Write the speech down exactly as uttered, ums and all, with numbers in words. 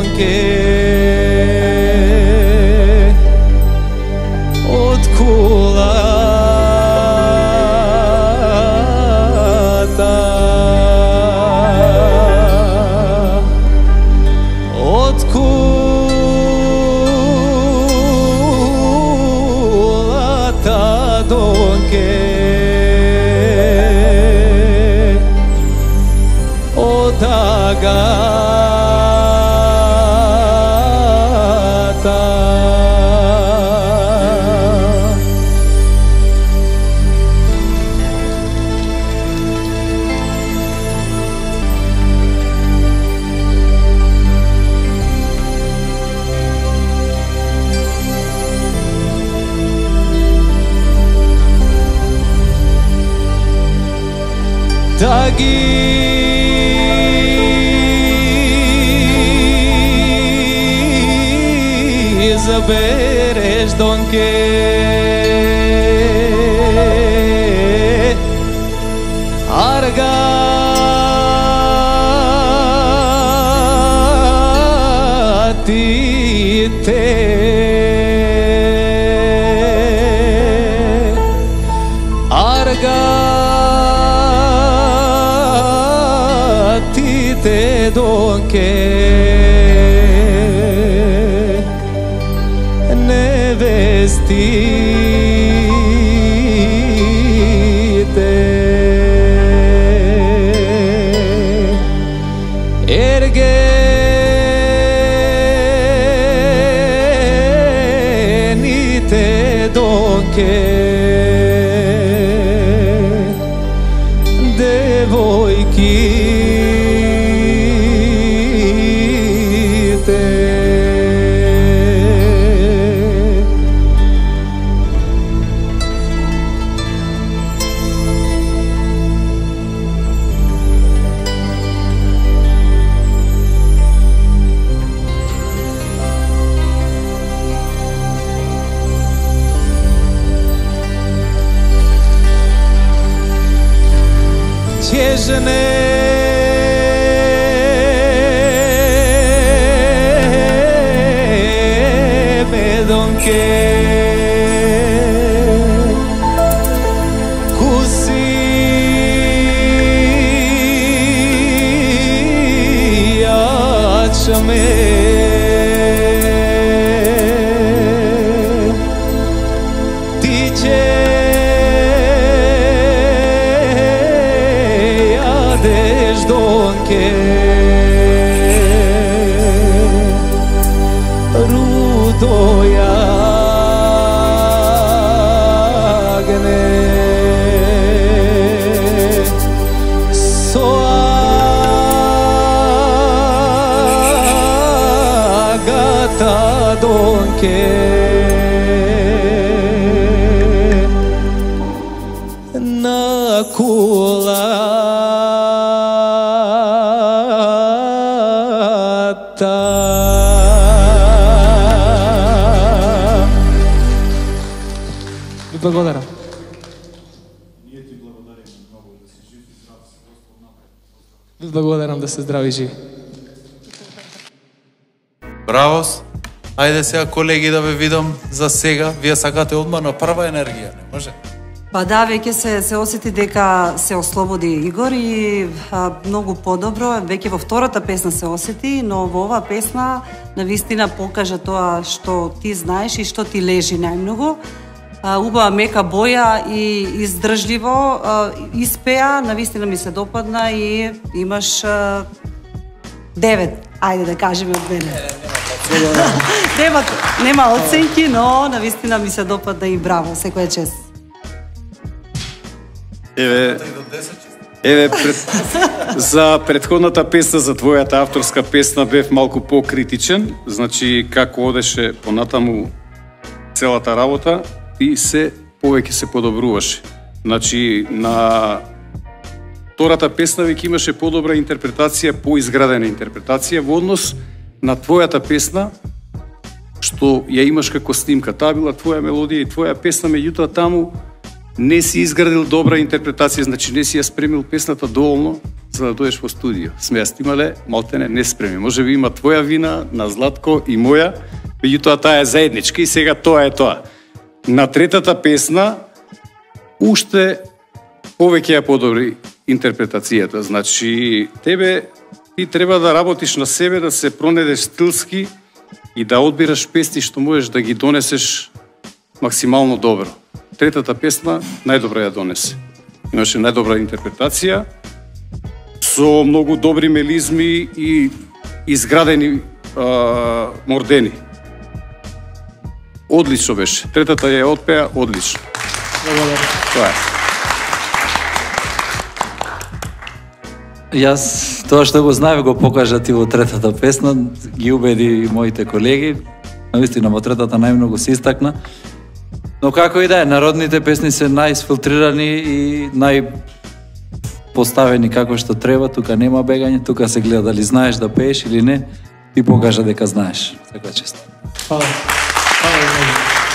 donke od kulata, od kulata donke od agata. Da gi izabereš donke argati te argati te donke nevestite ergenite donke devojki Tježne me donke kusi jačme ti će donke rudojagne soagata donke na kula Ви благодарам. Ние ти благодарим много да си жив и здрав, си Господ напред. Ви благодарам да сте здрави и живи. Бравос! Ајде сега, колеги, да ве видам за сега. Вие сакате одма на прва енергија, не може? Па да, веќе се, се осети дека се ослободи Игор и а, многу подобро, веќе во втората песна се осети, но во оваа песна навистина покажа тоа што ти знаеш и што ти лежи најмногу. А, убава мека боја и издржливо а, испеа, навистина ми се допадна и имаш а, девет, ајде да кажеме од мене. Нема, нема оценки, но навистина ми се допадна и браво, секоја чест. Еве, еве пред, за предходната песна, за твојата авторска песна бев малку покритичен, значи како одеше понатаму целата работа и се повеќе се подобруваше. Значи на втората песна веќе имаше подобра интерпретација, поизградена интерпретација во однос на твојата песна што ја имаш како снимка. Таа била твоја мелодија и твоја песна, меѓутоа таму не си изградил добра интерпретација, значи не си ја спремил песната доволно за да дојдеш во студио. Сме ја снимале, малтене не спреми. Може би има твоја вина, на Златко и моја, меѓутоа таа е заедничка и сега тоа е тоа. На третата песна уште повеќе ја подобри интерпретацијата. Значи, тебе ти треба да работиш на себе, да се пронедеш стилски и да одбираш песни што можеш да ги донесеш максимално добро. Третата песна најдобра ја донесе. Имаше најдобра интерпретација, со многу добри мелизми и изградени а, мордени. Одлично беше. Третата ја отпеа одлично. Тоа е. Јас тоа што го знаев го покажа ти во третата песна, ги убеди моите колеги. Навистина во третата најмногу се истакна. Но како и да е, народните песни се најсфилтрирани и нај поставени како што треба, тука нема бегање, тука се гледа дали знаеш да пееш или не, ти покажа дека знаеш. Така често. Фала. Фала.